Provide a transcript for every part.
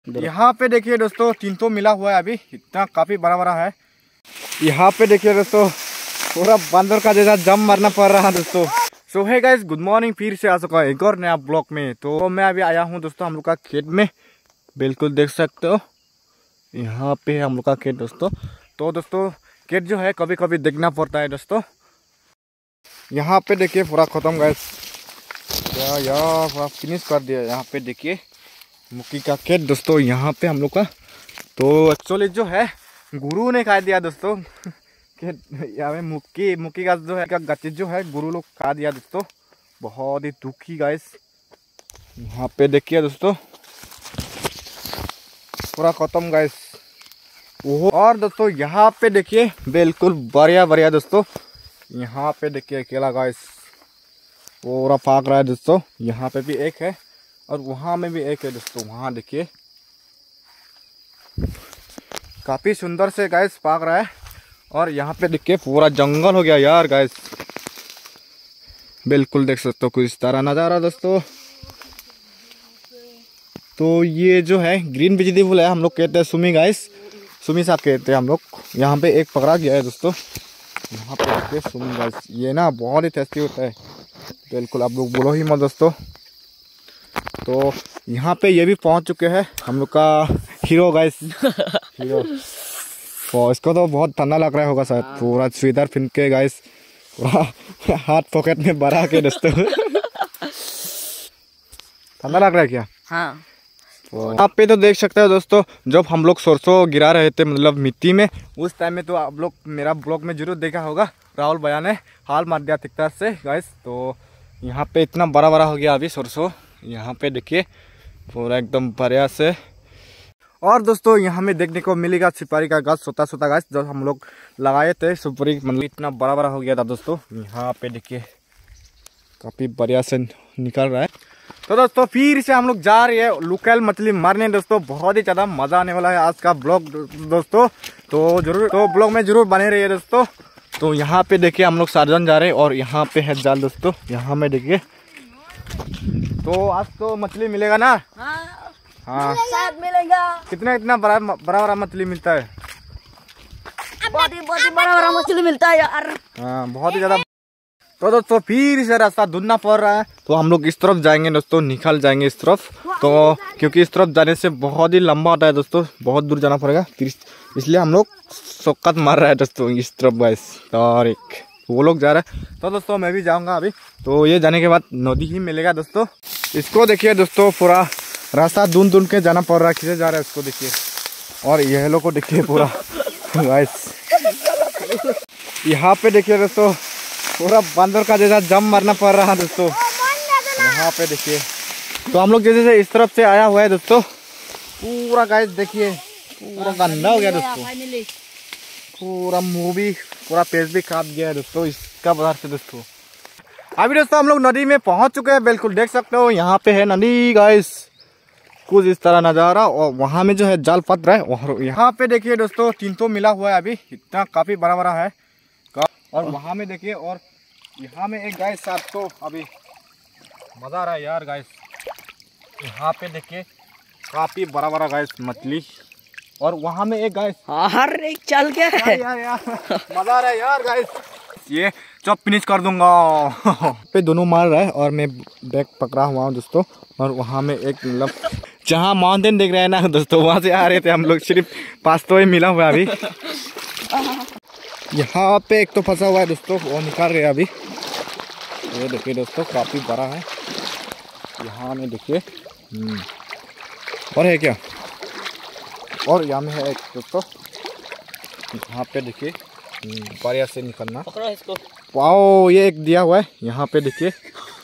यहाँ पे देखिए दोस्तों 300 मिला हुआ है अभी, इतना काफी बड़ा बड़ा है। यहाँ पे देखिए दोस्तों पूरा बंदर का जैसा जम मारना पड़ रहा है दोस्तों। So hey guys, good morning, फिर से आ चुका है एक और नया ब्लॉग में। तो मैं अभी आया हूँ दोस्तों हम लोग का खेत में, बिल्कुल देख सकते हो यहाँ पे हम लोग का खेत दोस्तों। तो दोस्तों खेत जो है कभी कभी देखना पड़ता है दोस्तों। यहाँ पे देखिए पूरा खत्म गाइस, यार पूरा फिनिश कर दिया। यहाँ पे देखिए मुक्की का खेत दोस्तों, यहाँ पे हम लोग का। तो एक्चुअली जो है गुरु ने खा दिया दोस्तों खेत, यहाँ पे मुक्की का जो है गच्ची जो है गुरु लोग खा दिया दोस्तों। बहुत ही दुखी गाइस। यहाँ पे देखिए दोस्तों पूरा खत्म गाइस। और दोस्तों यहाँ पे देखिए बिल्कुल बढ़िया दोस्तों। यहाँ पे देखिए केला गाइस पूरा पाक रहा है दोस्तों। यहाँ पे भी एक है और वहाँ में भी एक है दोस्तों। वहाँ देखिए काफी सुंदर से गाइस पाक रहा है। और यहाँ पे देखिए पूरा जंगल हो गया यार गाइस, बिल्कुल देख सकते हो कुछ इस तरह नजारा दोस्तों। तो ये जो है ग्रीन वेजिटेबल है, हम लोग कहते हैं सुमी गाइस, सुमी साग कहते हैं हम लोग। यहाँ पे एक पकड़ा गया है दोस्तों। यहाँ पे देखिए सुमी गाइस, ये ना बहुत ही टेस्टी होता है, बिल्कुल आप लोग बोलो ही मत दोस्तों। तो यहाँ पे ये भी पहुँच चुके हैं हम लोग का हीरो गाइस, हीरो। तो इसको तो बहुत ठंडा लग रहा होगा शायद, पूरा स्वेटर पहन के गाइस, पूरा हाथ पॉकेट में भरा के दोस्तों। ठंडा लग रहा है क्या? हाँ। आप पे तो देख सकते हो दोस्तों, जब हम लोग सरसों गिरा रहे थे मतलब मिट्टी में, उस टाइम में तो आप लोग मेरा ब्लॉग में जरूर देखा होगा, राहुल भैया ने हाल मार दिया ट्रैक्टर से गाइस। तो यहाँ पे इतना बड़ा हो गया अभी सरसों। यहाँ पे देखिए पूरा एकदम बढ़िया से। और दोस्तों यहाँ में देखने को मिलेगा सुपारी का गाछ, छोटा गाछ जब हम लोग लगाए थे सुपारी, मतलब इतना बड़ा हो गया था दोस्तों। यहाँ पे देखिए काफी बढ़िया से निकल रहा है। तो दोस्तों फिर से हम लोग जा रहे हैं लोकल मछली मारने दोस्तों। बहुत ही ज्यादा मजा आने वाला है आज का ब्लॉग दोस्तों। तो जरूर तो ब्लॉग में जरूर बने रहिए दोस्तों। तो यहाँ पे देखिए हम लोग 7 जन जा रहे हैं और यहाँ पे है जाल दोस्तों। यहाँ में देखिए तो आज तो मछली मिलेगा ना? हाँ शायद मिलेगा। कितना बड़ा मछली मिलता है? बहुत ही बड़ा मछली मिलता है यार। हाँ बहुत ही ज्यादा। तो दोस्तों फिर से रास्ता ढूंढना पड़ रहा है, तो हम लोग इस तरफ जाएंगे दोस्तों, निकल जाएंगे इस तरफ। तो क्योंकि इस तरफ जाने से बहुत ही लंबा होता है दोस्तों, बहुत दूर जाना पड़ेगा, इसलिए हम लोग शौकत मार रहा है दोस्तों इस तरफ गाइस। और एक वो लोग जा रहे हैं, तो दोस्तों मैं भी जाऊंगा अभी। तो ये जाने के बाद नदी ही मिलेगा दोस्तों। इसको देखिए दोस्तों पूरा रास्ता ढूंढ के जाना पड़ रहा है, किसे जा रहा है इसको देखिए। और ये लोग को देखिए पूरा गाइस। यहाँ पे देखिए दोस्तों पूरा बंदर का जैसा जम मारना पड़ रहा है दोस्तों। यहाँ पे देखिए तो हम लोग जैसे इस तरफ से आया हुआ है दोस्तों, पूरा गाइस देखिए पूरा गंदा हो गया दोस्तों, पूरा मुंह भी पूरा पेट भी काट गया है दोस्तों इसका बाहर से दोस्तों। अभी दोस्तों हम लोग नदी में पहुंच चुके हैं, बिल्कुल देख सकते हो यहाँ पे है नदी गाइस, कुछ इस तरह नजारा। और वहाँ में जो है जाल फट रहा है। और यहाँ पे देखिए दोस्तों 300 मिला हुआ है अभी, इतना काफी बड़ा है। और वहाँ में देखिए, और यहाँ में एक गाइस 700 अभी, मजा आ रहा है यार गाइस। यहाँ पे देखिए काफी बड़ा गाइस मछली। और वहाँ में एक गाइस, हर एक चल के यार मजा आ रहा है यार गाइस। ये चॉप फिनिश कर दूंगा। पे दोनों मार रहा है और मैं बैग पकड़ा हुआ हूँ दोस्तों। और वहाँ में एक मतलब जहाँ माउंटेन देख रहे हैं ना दोस्तों, वहाँ से आ रहे थे हम लोग, सिर्फ 500 ही मिला हुआ अभी। यहाँ पे एक तो फंसा हुआ है दोस्तों, वो निकाल रहे हैं अभी। ये देखिए दोस्तों काफी बड़ा है। यहाँ में देखिए और है क्या, और यहाँ में है एक दोस्तों। यहाँ पे देखिए बढ़िया से निकलना, पकड़ो इसको। वाओ ये एक दिया हुआ है। यहाँ पे देखिए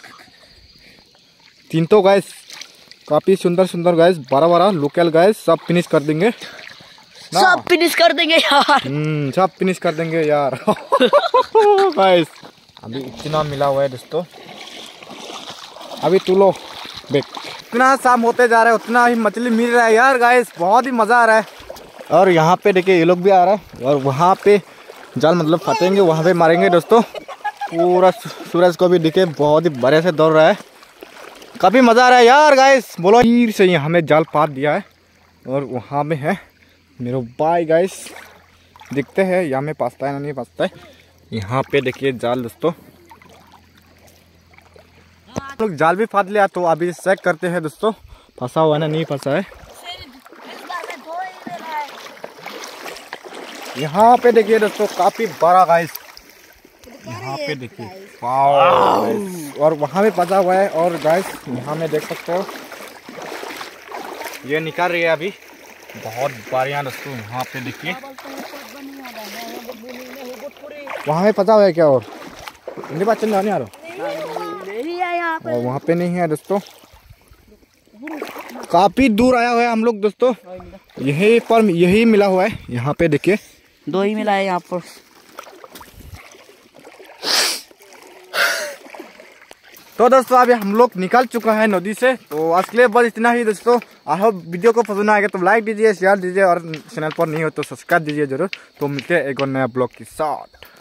300 गाइस, काफी सुंदर गाइस, बड़ा लोकल गाइस, सब फिनिश कर देंगे, सब फिनिश कर देंगे यार। सब फिनिश कर देंगे यार गाइस। अभी इतना मिला हुआ है दोस्तों, अभी तू लो देख, इतना शाम होते जा रहा है उतना ही मछली मिल रहा है यार गाइस, बहुत ही मजा आ रहा है। और यहाँ पे देखिए ये लोग भी आ रहा है, और वहाँ पे जाल मतलब फटेंगे, वहाँ पे मारेंगे दोस्तों। पूरा सूरज को भी दिखे बहुत ही बड़े से दौड़ रहा है, काफी मजा आ रहा है यार गाइस। बोलो फिर से हमें जाल पात दिया है, और वहाँ में है मेरा भाई गाइस, दिखते हैं यहाँ में फंसता है ना नहीं फंसता है। यहाँ पे देखिए जाल दोस्तों, लोग जाल भी फाड़ लिया, तो अभी चेक करते हैं दोस्तों फंसा हुआ है ना नहीं फंसा है। यहाँ पे देखिए दोस्तों काफी बड़ा गाइस, यहाँ पे देखिए वाव, और वहाँ में फंसा हुआ है। और गाइस यहाँ में देख सकते हो ये निकाल रही है अभी, बहुत बढ़िया दोस्तों। यहाँ पे देखिए वहाँ में फंसा हुआ है क्या, और मेरे पास चल नहीं आ रहा, और वहाँ पे नहीं है दोस्तों, काफी दूर आया हुआ है हम लोग दोस्तों, यही पर यही मिला हुआ है। यहाँ पे देखिए 2 ही मिला है यहाँ पर। तो दोस्तों अभी हम लोग निकल चुका है नदी से। तो आज के लिए बस इतना ही दोस्तों। आई होप वीडियो को पसंद आएगा तो लाइक दीजिए, शेयर दीजिए, और चैनल पर नहीं हो तो सब्सक्राइब दीजिए जरूर। तो मिलते हैं एक और नया ब्लॉग के साथ।